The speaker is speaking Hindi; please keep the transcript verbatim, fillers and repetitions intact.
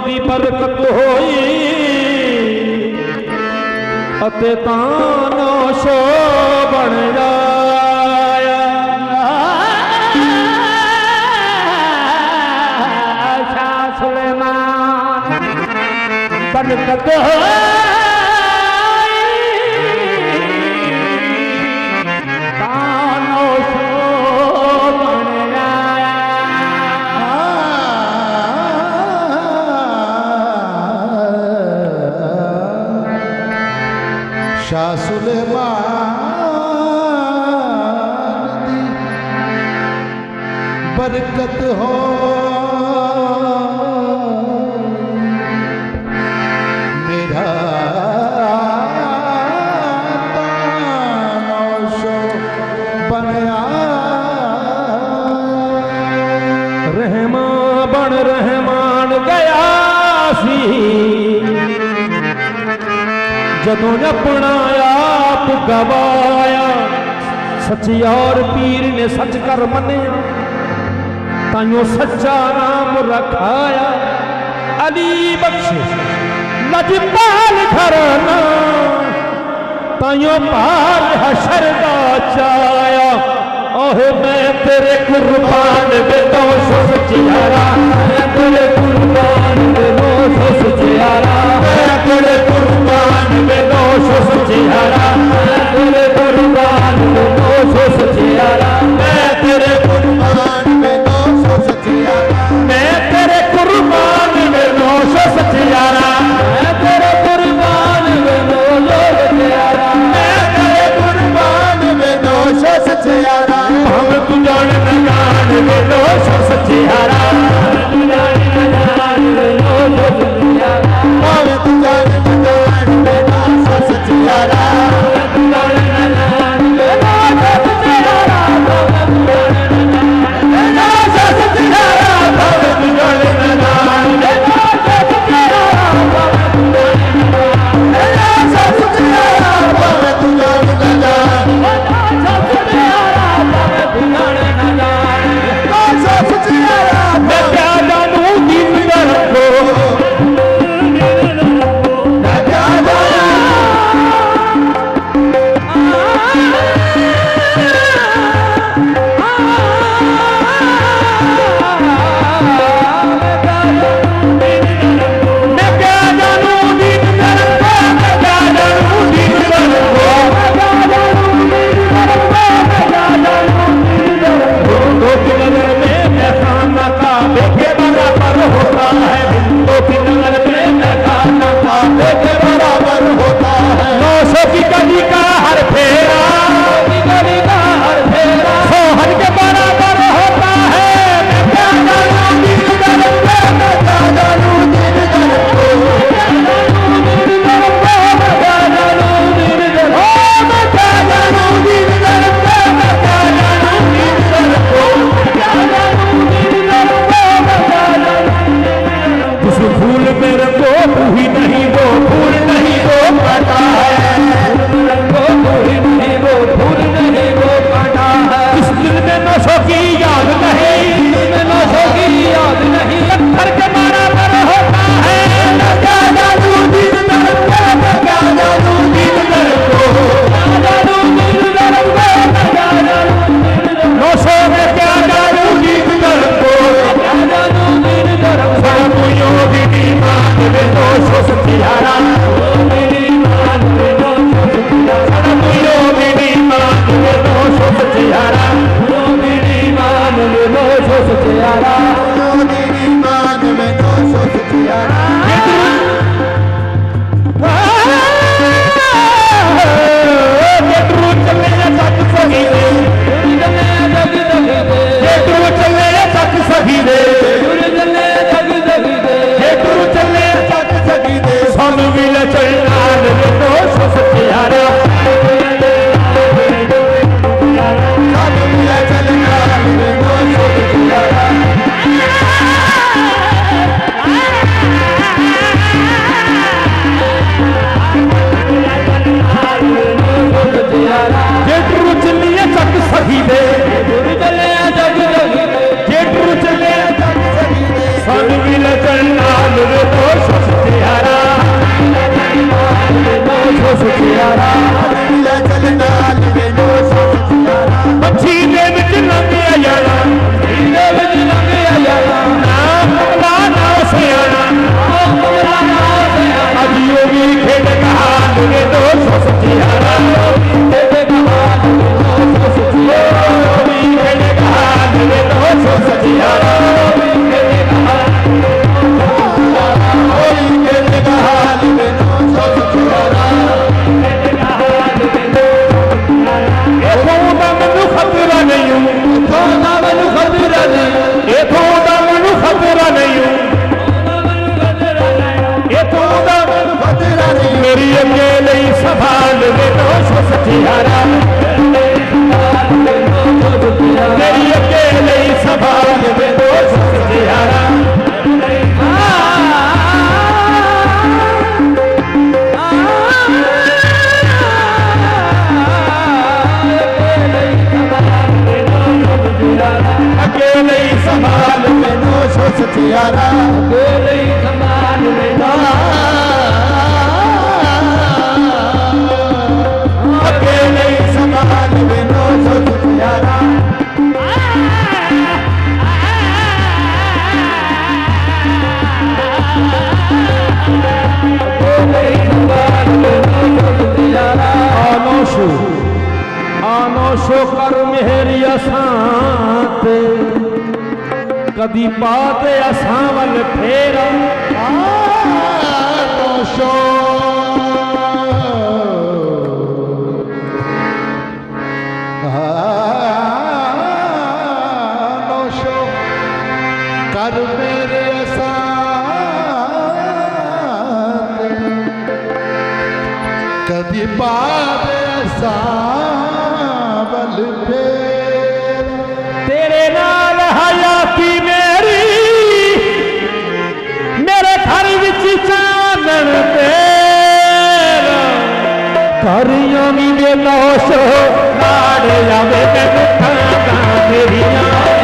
दी बरकत होई अते तानो शो बन जाया। शाह सुलेमान बरकत होई तानो शो बन जाया। शाह सुलेमान दी बरकत हो मेरा तानोशो बनया। रहमान बन रहमान गया सी जदों अपना आप गवाया। सचियार पीर ने सच कर मनिया ताइयों सच्चा नाम रखाया। अली बख्श लजपाल घराना ताइयों पार हशर दा चाया। ओह मैं तेरे कुर्बान बेदो सचियारा, मैं तेरे कुर्बान बेदो सचियारा, मैं तेरे कुर्बान बेदो सचियारा, मैं तेरे कुर्बान बेदो सचियारा, मैं तेरे कुर्बान बेदो सचियारा, मैं तेरे कुर्बान बेदो सचियारा, मैं तेरे कुर्बान बेदो सचियारा, मैं तेरे कुर्बान बेदो सचियारा। हम तू जान न जान बेदो सचियारा। सतियारा मेरी अकेले संभाल में दो सतियारा अकेले संभाल में दो सतियारा अकेले संभाल में दो अकेले संभाल में दो सतियारा आनोशो आनोशो कर मेहरी असांत कदी पाते असां वल फेरा आनोशो आनोशो कर मेरे असांत कदी पाते सावल फेर तेरे नाल हयाती मेरी मेरे घर विच चानन तेरा करियां वी बेनौशो लाड़ आवे मैनूं खां मेरियां